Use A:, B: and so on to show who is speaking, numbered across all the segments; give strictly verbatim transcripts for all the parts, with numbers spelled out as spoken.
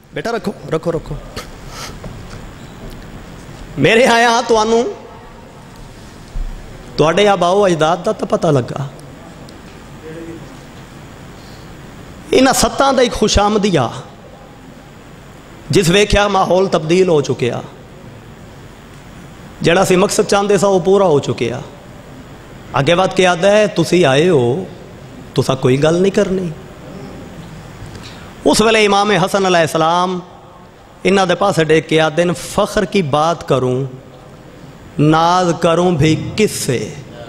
A: बेटा रखो रखो रखो। मेरे आया तुहानू तुहाडे आबाओ अजदाद का तो पता लगा। इन्हां सत्तां दा एक खुशामदिया जिस वेख्या माहौल तब्दील हो चुकिया, जड़ा सी मकसद चाहते सा वो पूरा हो चुकिया। अगे वध के आदा है तुसी आए हो तुसा कोई गल नहीं करनी। उस वेले इमाम हसन अलैहिस्सलाम इन्हां दे पासे देख के आते हैं फख्र की बात करूं नाज करूं भी किससे,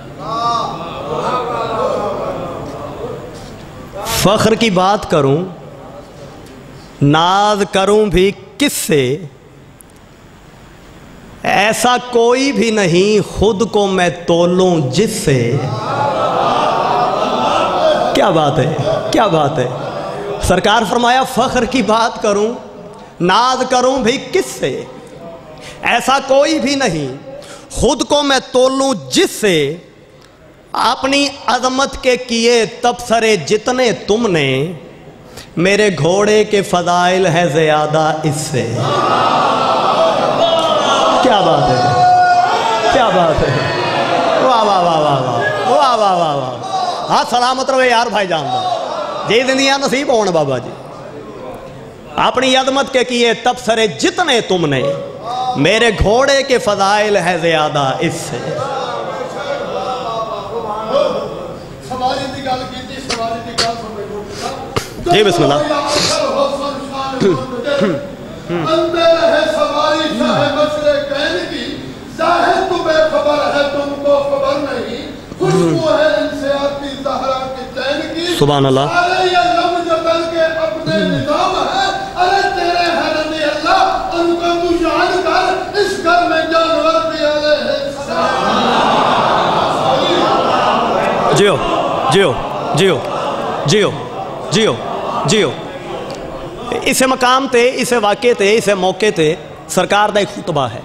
A: फख्र की बात करूं नाज करूं भी किससे, ऐसा कोई भी नहीं खुद को मैं तोलूं जिससे। क्या बात है, क्या बात है। सरकार फरमाया फख्र की बात करूं नाज करूं भी किससे, ऐसा कोई भी नहीं खुद को मैं तोलूं जिससे। अपनी अजमत के किए तबसरे जितने तुमने, मेरे घोड़े के फजाइल है ज्यादा इससे। क्या बात है, क्या बात है। वाह वाह वाह वाह वाह वाह वाह वाह वाह। हाँ सलामत रहे यार भाई जान जी जिंदगियां नसीब होन बाबा जी। अपनी अजमत के किए तबसरे जितने तुमने, मेरे घोड़े के फजाइल है ज्यादा इससे। जी बिस्मिल्लाह। सुभान अल्लाह। जियो जियो जियो जियो जियो जियो। इस मकाम ते इस वाक़े ते इस मौके ते सरकार का एक खुतबा है।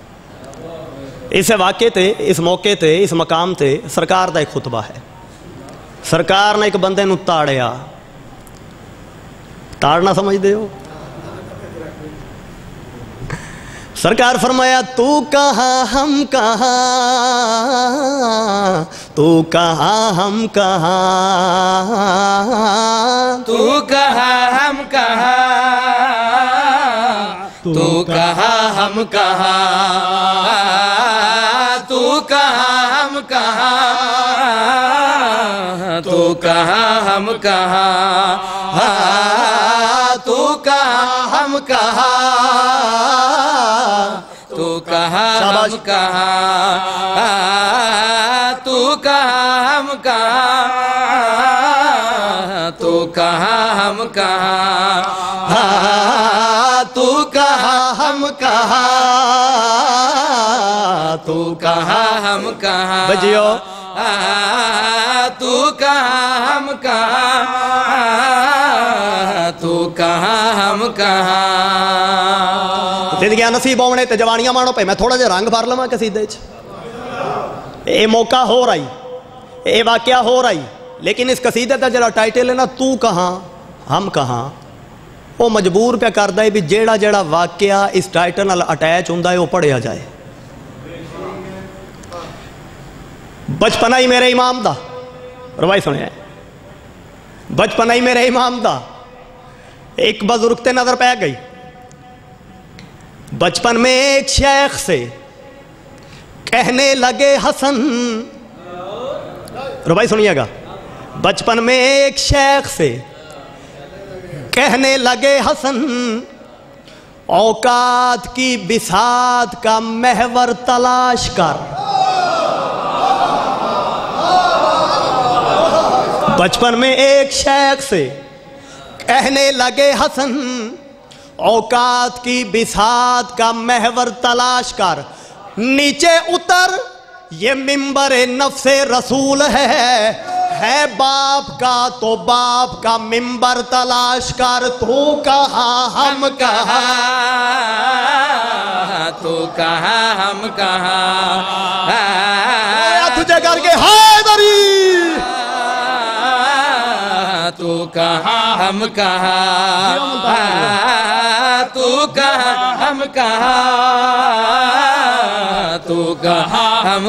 A: इस वाक़े ते इस मौके ते इस मकाम ते सरकार का एक खुतबा है। सरकार ने एक बंदे नूं ताड़िया। ताड़ना समझते हो? सरकार फरमाया तू कहाँ हम कहाँ, तू कहाँ हम कहाँ,
B: तू कहाँ हम कहाँ, तू कहाँ हम कहाँ, तू कहाँ हम कहाँ, तू कहाँ हम कहाँ, तू कहाँ हम कहाँ, तू कहाँ हम कहाँ, तू कहाँ हम कहाँ, तू कहाँ हम कहाँ,
A: तू कहाँ हम कहाँ, तू
B: कहाँ हम कहाँ,
A: बजियो
B: तू कहाँ हम कहाँ, तू कहाँ हम कहाँ।
A: जिंदगियां नसीब होने ते जवानियां मानो पे। मैं थोड़ा जिहा रंग भर लवां कसीदे च। ये मौका हो रही, ये वाकया हो रही, लेकिन इस कसीदे का जो टाइटल है ना तू कहाँ हम कहाँ, वो मजबूर पे करता है भी जेड़ा जेड़ा वाकया इस टाइटल नाल अटैच हुंदा है वो पढ़िया जाए। बचपना ही मेरे इमाम दा रवाई सुनिया। बचपना ही मेरे इमाम दा एक बुजुर्ग ते नजर पै गई। बचपन में एक शेख से कहने लगे हसन, रवाई सुनिएगा। बचपन में एक शेख से कहने लगे हसन, औकात की बिसात का महवर तलाश कर। बचपन में एक शेख से कहने लगे हसन, औकात की बिसात का महवर तलाश कर। नीचे उतर ये मिंबरे नफ्से रसूल है, है बाप का तो बाप का मिंबर तलाश कर। तू कहाँ हम कहाँ,
B: तू कहाँ हम कहाँ,
A: तुझे करके हैदरी,
B: तू कहाँ हम कहाँ, तू कहाँ हम कहाँ, तू कहाँ हम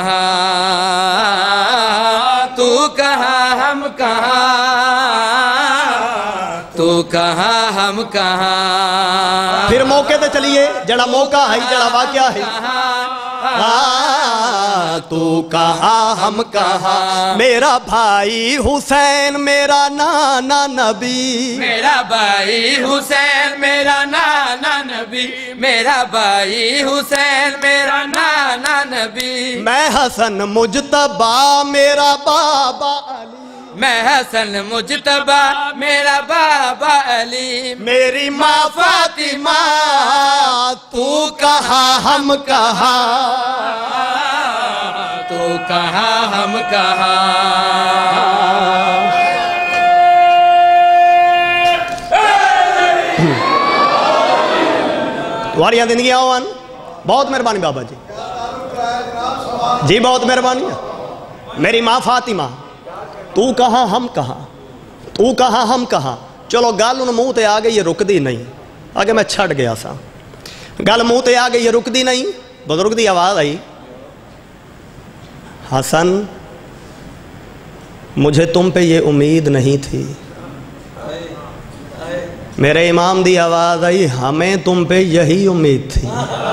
B: कहाँ, तू कहाँ हम कहाँ, तू कहाँ हम कहाँ।
A: फिर मौके पे चलिए, जड़ा मौका है जड़ा वाक्या है। हाँ, तू कहाँ हम कहाँ, मेरा भाई हुसैन मेरा नाना नबी,
B: मेरा भाई हुसैन मेरा नाना नबी, मेरा भाई हुसैन मेरा नाना नबी।
A: मैं हसन मुजतबा मेरा बाबा अली,
B: मैं हसन मुजतबा मेरा बाबा अली,
A: मेरी माँ फातिमा तू कहाँ हम कहाँ,
B: तू कहाँ हम कहाँ।
A: तुम्हारी जिंदगी आवान, बहुत मेहरबानी बाबा जी, जी बहुत मेहरबानी। मेरी माँ फातिमा तू कहाँ हम कहाँ, तू कहाँ हम कहाँ। चलो गल उन मूँह ते आ गई, ये रुकदी नहीं। आगे मैं छड़ गया सा, गल मूँह ते आ गई, ये रुकदी नहीं। बुजुर्ग की आवाज़ आई, हसन मुझे तुम पे ये उम्मीद नहीं थी। मेरे इमाम दी आवाज़ आई, हमें तुम पे यही उम्मीद थी।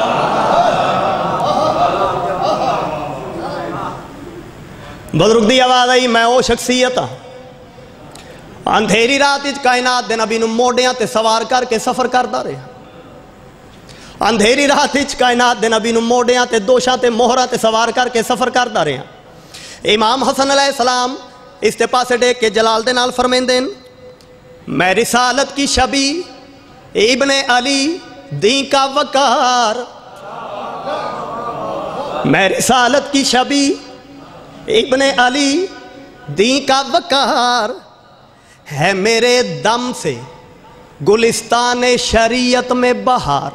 A: बुजुर्ग दी आवाज़ आई, मैं वो शख्सियत हाँ अंधेरी रात इच कायनात दे नबी नूं मोडियां ते सवार करके सफ़र करदा रहा। अंधेरी रात इच कायनात दे नबी नूं मोडियां ते दोशां ते मोहरां ते सवार करके सफ़र करदा रहा। इमाम हसन अलैहिस्सलाम इस ते पासे टेक के जलाल दे नाल फरमांदे ने, मैं रिसालत की शबी इब्ने अली दी का वकार, मैं रिसालत की शबी इब्ने अली दी का वकार, है मेरे दम से गुलिस्तान शरीयत में बहार।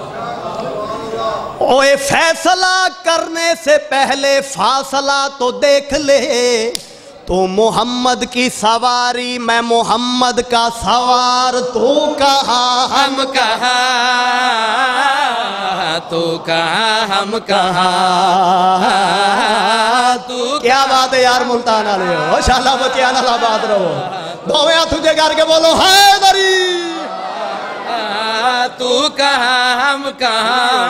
A: ओए फैसला करने से पहले फासला तो देख ले, तू मोहम्मद की सवारी मैं मोहम्मद का सवार। तू कहाँ
B: हम कहाँ, तू कहाँ हम कहाँ, तू
A: क्या बात है यार, मुल्तान वाले हो शाला बच्चियां नाल आबाद रहो। दोवें हाथ तुझे करके बोलो हैदरी।
B: तू कहाँ हम कहाँ,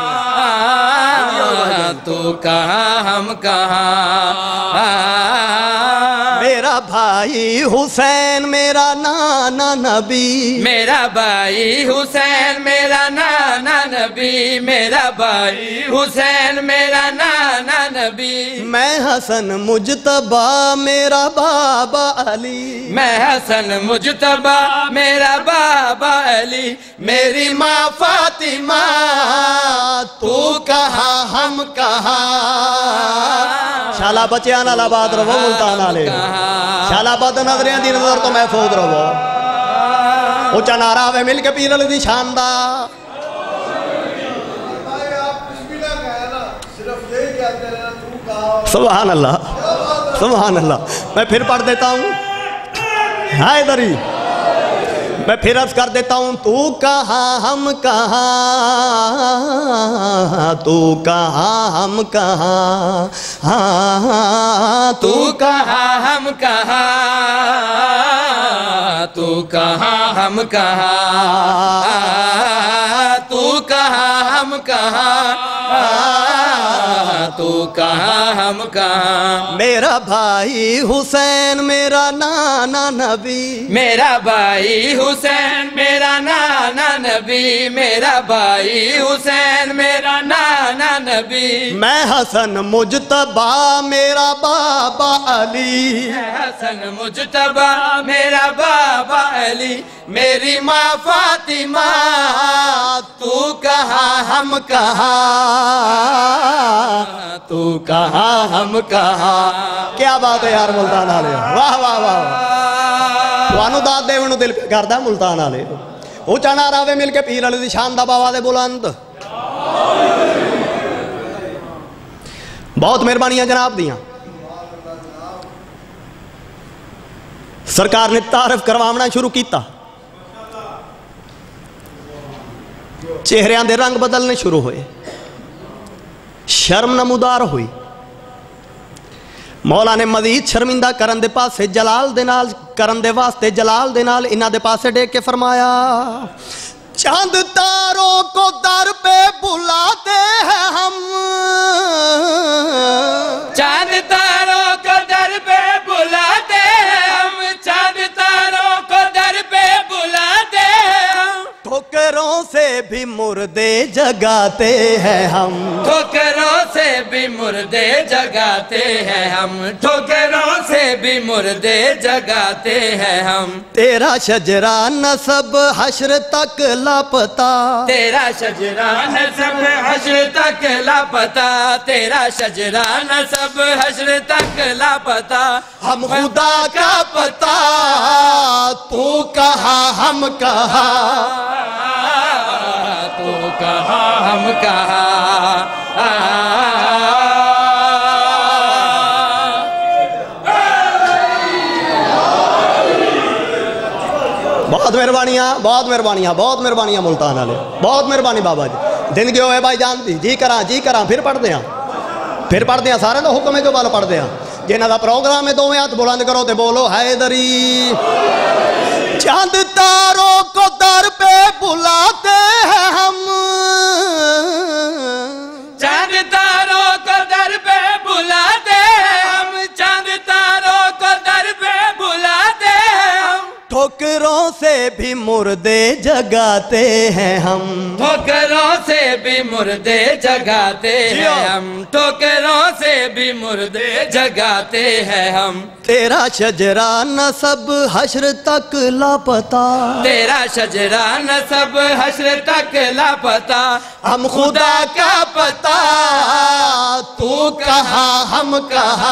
B: तू कहाँ हम कहाँ।
A: मेरा भाई हुसैन मेरा नाना नबी,
B: मेरा भाई हुसैन मेरा नाना नबी, मेरा भाई हुसैन मेरा नाना नबी।
A: मैं हसन मुजतबा मेरा बाबा अली,
B: मैं हसन मुजतबा मेरा बाबा अली, मेरी माँ फातिमा
A: तू कहाँ हम कहाँ। शाला बच्चियां नाल आबाद रहो मुल्तान वाले, शाला बद नजरियां दी नजर तो महफूज रहो। ऊंचा नारा आवे मिल के पीर अली दी शान दा। सुभान अल्लाह, सुभान अल्लाह। मैं फिर पढ़ देता हूँ हैदरी, मैं फिर अर्ज कर देता हूँ, तू कहाँ हम कहाँ, तू कहाँ हम कहाँ, हाँ
B: तू कहाँ हम कहाँ, तू कहाँ हम कहाँ, तू कहाँ हम कहाँ, तू कहाँ हम कहाँ।
A: मेरा भाई हुसैन मेरा नाना नबी,
B: मेरा भाई हुसैन मेरा नाना नबी, मेरा भाई हुसैन मेरा नाना नबी।
A: मैं हसन मुजतबा मेरा बाबा अली,
B: मैं हसन मुजतबा मेरा बाबा अली, मेरी माँ फातिमा
A: तू कहाँ हम कहाँ, तू कहाँ हम कहाँ। क्या बात है यार मुल्तान वाले, वाह वाह वाह। तुहानू दाद देवन दिल करदा मुल्तान वाले। ऊंचा नारा वे मिल के पीर अली दी शान दा बाबा दे बुलंद। बहुत मेहरबानियां जनाब दियां। सरकार ने तारफ करवाना शुरू किया, चेहरिਆਂ ਦੇ रंग बदलने शुरू हुए, शर्म नमूदार हुई। मौला ने मजीद शर्मिंदा करन दे पासे जलाल दे नाल करन दे वास्ते जलाल दे नाल इन्हां दे पासे देख के फरमाया, चांद तारों को दर पे बुलाते हैं हम,
B: चांद तारों को दर पे बुलाते हैं हम, चांद तारों को दर पे बुलाते हैं हम,
A: ठोकरों से भी मुर्दे जगाते हैं हम,
B: ठोकरों से भी मुर्दे जगाते हैं हम, ठोकरों से भी मुर्दे जगाते हैं हम।
A: तेरा शजरा नसब हश्र तक लापता,
B: तेरा शजरा नसब हश्र तक लापता, तेरा शजरा नसब हश्र तक लापता।
A: हम खुदा का पता तू कहा हम कहा,
B: तू कहा हम कहा।
A: बहुत मेहरबानियाँ, बहुत मेहरबानियाँ, बहुत मेहरबानियाँ मुल्तान वाले, बहुत मेहरबानी बाबा जी। जिंदगी होए भाई जान दी जी करा जी करा फिर पढ़ते हैं, फिर पढ़ते हैं, सारे तो हुक्म है जो बाल पढ़ते हैं। जिन्हों का प्रोग्राम है दोवें हाथ बुलंद करो तो बोलो हैदरी। चांद तारों को दर पे बुलाते हैं हम,
B: चांद तारों को दर पे बुलाते हैं हम, चांद तारों को दर पे बुलाते हैं हम,
A: ठोकरों से भी मुर्दे जगाते हैं हम,
B: ठोकरों से भी मुर्दे जगाते हैं हम, ठोकरों से भी मुर्दे जगाते हैं हम।
A: तेरा शजरा नसब हश्र तक लापता,
B: तेरा शजरा नसब हश्र तक लापता।
A: हम खुदा का पता तू कहा हम कहा,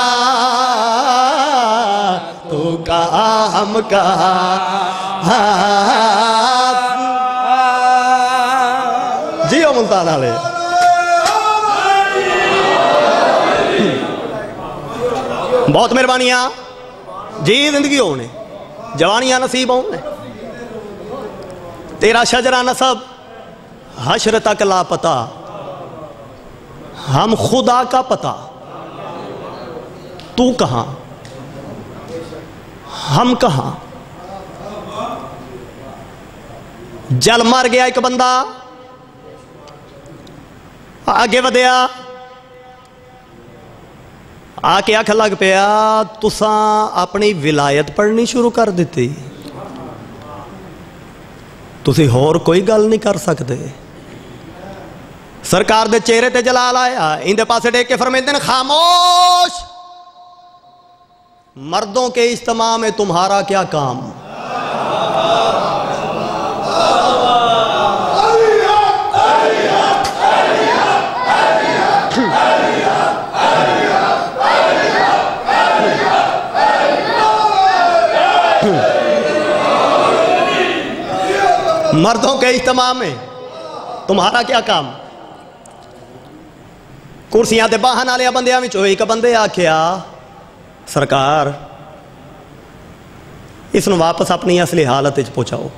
A: तू कहा हम कहा। जियो मुल्तान वाले, बहुत मेहरबानियाँ जी। जिंदगी होने जवानियाँ नसीब होने, तेरा शजरा नसब हश्र तक लापता, हम खुदा का पता तू कहाँ हम कहाँ। जल मर गया एक बंदा, आगे वधिया, आके आख लग पिया तुसा अपनी विलायत पढ़नी शुरू कर दी, तुसी होर कोई गल नहीं कर सकते। सरकार दे चेहरे ते जलाल आया, इंदे पासे देख के फरमाते हैं खामोश, मर्दों के इज्तिमा में तुम्हारा क्या काम। मर्दों के इज्तिमा में तुम्हारा क्या काम। कुर्सियां ते बाहन वाले बंदियां विचों एक बंदे आख्या सरकार इसनूं वापस अपनी असली हालत च पहुंचाओ।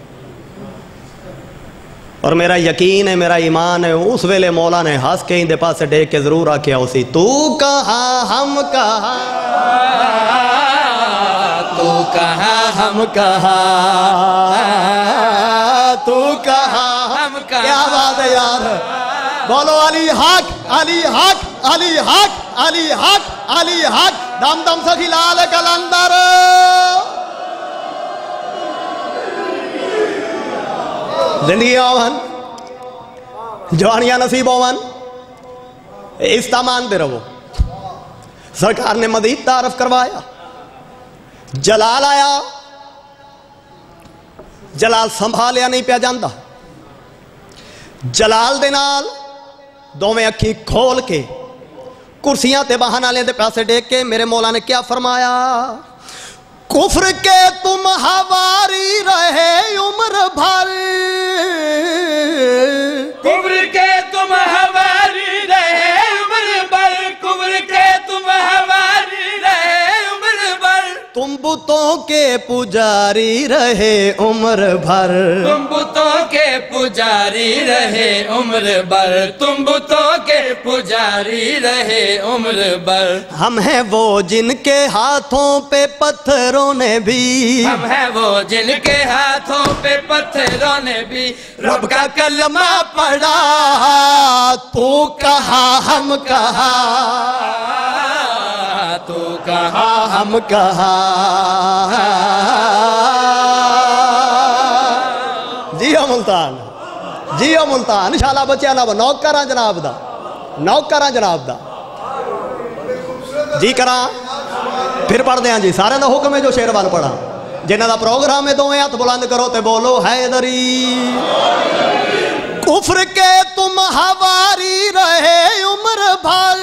A: और मेरा यकीन है, मेरा ईमान है, उस वेले मौला ने हंस के इंदे पासे देख के जरूर आख्या उसी तू कहा हम कहा,
B: तू कहा हम कहा,
A: तू कहा
B: हम कहा।
A: क्या बात है यार, बोलो अली हक अली हक अली हक अली हक अली हक। दम दम सखी लाल कलंदर, जिंदगी ओवन, जवानियां नसीब ओवन, इसता मानते रहो। सरकार ने मजीद तारफ करवाया, जलाल आया, जलाल संभालिया नहीं पिया जाता। जलाल दे नाल दोवें अखी खोल के कुर्सियां ते बहन वाले दे पासे देख के मेरे मौला ने क्या फरमाया, कुफ्र के तुम हवारी रहे उम्र भर,
B: कुफ्र के तुम हवारी रहे उम्र भर, कुफ्र के तुम हवारी रहे उम्र भर।
A: तुम बुत बुतों के पुजारी रहे उम्र भर,
B: तुम बुतों के पुजारी रहे उम्र भर, तुम बुतों के पुजारी रहे उम्र भर।
A: हम हैं वो जिनके हाथों पे पत्थरों ने भी,
B: हम हैं वो जिनके हाथों पे पत्थरों ने भी रब का कलमा
A: पढ़ा। तू कहा हम कहा,
B: तू कहा
A: हम कहा। जियो मुल्तान, जियो मुल्तान। इंशाल्लाह बच्चा ना नौकरा जनाब दा, नौकरा जनाब दा जी करा। फिर पढ़ते हैं जी, सारे का हुक्म है जो शेर वाल पढ़ा। जिन्हों का प्रोग्राम है दोवें हाथ बुलंद करो तो बोलो हैदरी। कुफ्र के तुम हवारी रहे उम्र भर,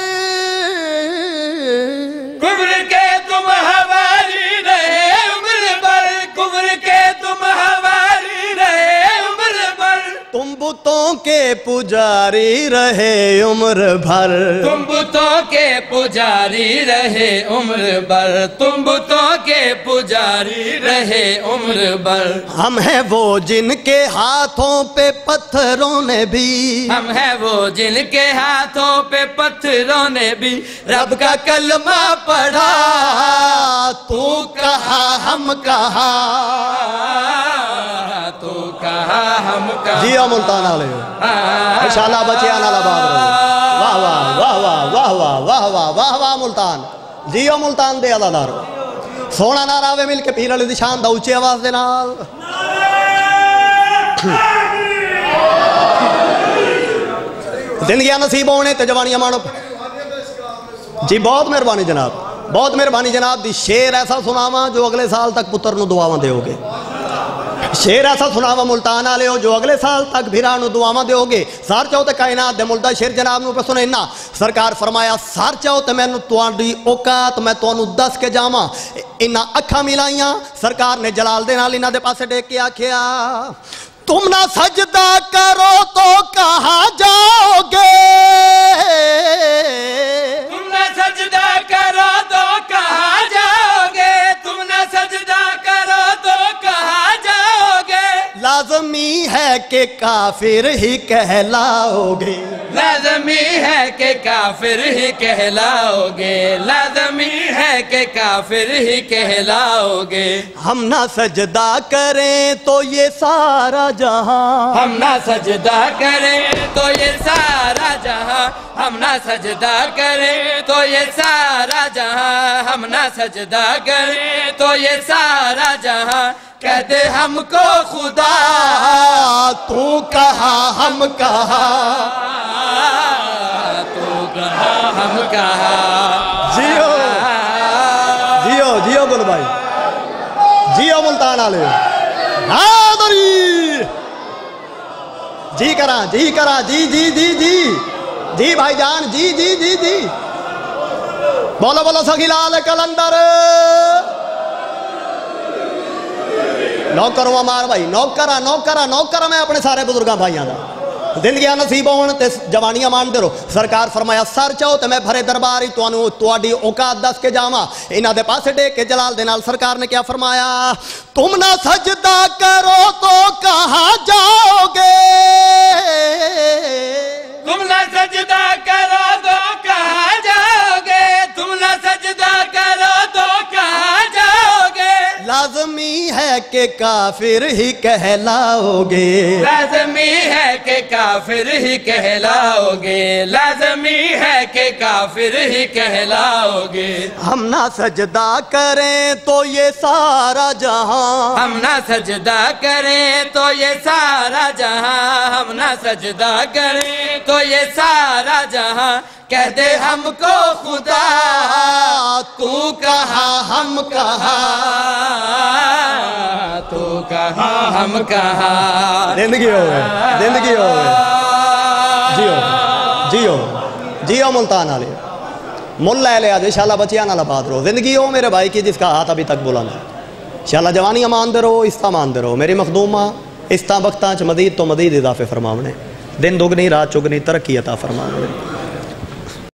B: कुफ्र के तुम हवारी रहे उम्र भर, कुफ्र के तुम हवारी रहे उम्र भर।
A: तुम बुतों के पुजारी रहे उम्र भर,
B: तुम बुतों के पुजारी रहे उम्र भर, तुम बुतों के पुजारी रहे उम्र भर।
A: हम हैं वो जिनके हाथों पे पत्थरों ने भी,
B: हम हैं वो जिनके हाथों पे पत्थरों ने भी रब का कलमा पढ़ा।
A: तू कहा हम कहा,
B: तू कहा हम कहा।
A: जियो मुल्तान वाले इंशाल्लाह बच्चे आना लबाद रहो। वाह वाह वाह वाह वाह वाह वाह वाह वाह वाह मुल्तान, जियो मुल्तान दे अदादारो। सोना नारा आवे मिल के पीर अली दी शान दा उच्ची आवाज दे नाल। जिंदगी नसीब होने ते जवानियां मानो जी। बहुत मेहरबानी जनाब, बहुत मेहरबानी जनाब दी। शेर ऐसा सुनावा जो अगले साल तक पुत्र नूं दुआवां दोगे। शेर ऐसा सुनावा मुल्तान वाले हो जो अगले साल तक भिरा नूं दुआवां दोगे। सर चाहो तो कायनात दे मुल्दा शेर जनाब नूं सुने इन्ना। सरकार फरमाया सर चाहो तो मैनू तुहाडी औकात मैं तुहानू दस के जावां। इन्ना अखा मिलाइया सरकार ने जलाल दे नाल इन्हां दे पासे टेक के आखिया तुम ना सजदा करो तो कहाँ जाओगे,
B: तुम ना सजदा करो तो कहाँ जाओगे, तुम ना सजदा करो तो कहाँ जाओगे।
A: लाजमी है कि काफिर ही कहलाओगे,
B: लाजमी है कि काफिर ही कहलाओगे, लाजमी है कि काफिर ही कहलाओगे।
A: हम ना सजदा करें तो ये सारा जहां,
B: हम ना सजदा करें तो ये सारा जहां, हम ना सजदा करें तो ये सारा जहां, हम ना सजदा करें तो ये सारा जहां। कहते हमको खुदा
A: तू कहा हम कहा,
B: तू कहा हम कहा।
A: जियो जियो जियो गुल भाई, जियो मुल्तान वाले जी करा जी करा जी जी जी जी जी भाईजान जी जी जी जी। बोलो बोलो सखीलाल कलंदर। नौकर मार भाई, नौकरा नौकरा नौकर मैं अपने सारे बुजुर्गों भाइयों का जिंदगी नसीब होने ते जवानियां मानते रहो। सरकार फरमाया सर चाहो तो मैं भरे दरबार ही तुहानू तुहाडी औकात दस के जावां। इन्हां दे पासे टेक के जलाल दे नाल सरकार ने क्या फरमाया तुम ना सजदा करो तो कहाँ जाओगे,
B: तुम ना सजदा करो तो कहाँ जाओगे, तुम ना सजदा करो तो कहाँ जाओगे।
A: लाजमी है कि काफिर ही कहलाओगे,
B: लाजमी है कि काफिर ही कहलाओगे, लाजमी है कि काफिर ही कहलाओगे।
A: हम ना सजदा करें तो ये सारा जहां,
B: हम ना सजदा करें तो ये सारा जहां, हम ना सजदा करें तो ये सारा जहां। कहते हमको खुदा
A: तू कहा हम कहा,
B: तू कहा हम कहा।
A: जिंदगी हो गए, जिंदगी हो गए। जियो जियो जियो मुल्तान वाले मुल ले ले आज इंशाल्लाह बचिया ना लबाद रहो। जिंदगी हो मेरे भाई की जिसका हाथ अभी तक बुलंद है। इंशाल्लाह जवानियां मानते रहो, इस्ता मानते रहो। मेरी मखदूमा इस्ता वक्तां च मजीद तो मजीद इजाफे फरमावने, दिन दुगनी रात चुगनी तरक्की अता फरमावने।